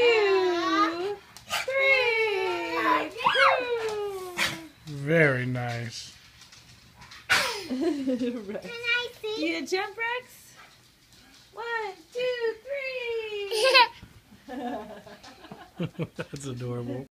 2, 3. Very nice. Rex. Can I see? You jump, Rex? 1, 2, 3. That's adorable.